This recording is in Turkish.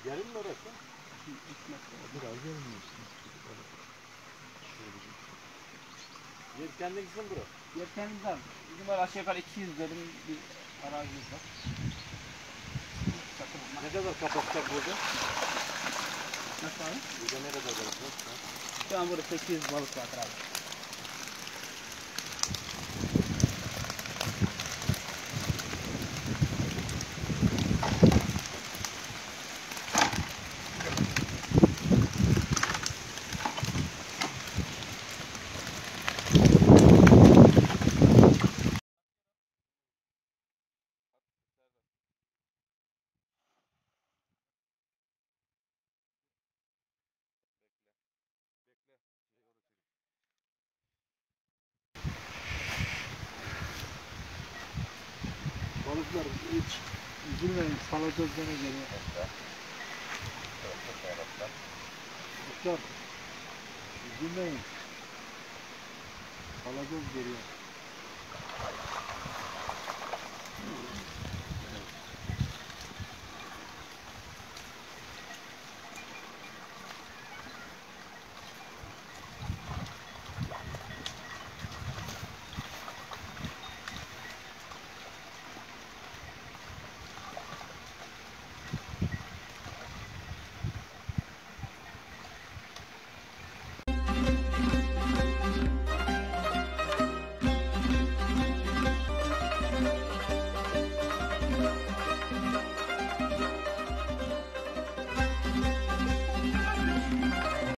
Gelin mi orası? Biraz gelmiyorsun. Yer kendinizin burası. Yer kendimizden. Bizim var aşağı yukarı 200 dönüm bir arazimiz var. Ne kadar kapatacak burada? Nasıl abi? Burada ne kadar balık var? Şu an burada 800 balık var abi. Balıklar hiç üzülmeyin, salacağız gene geliyor. Balıklar üzülmeyin, salacağız geliyor.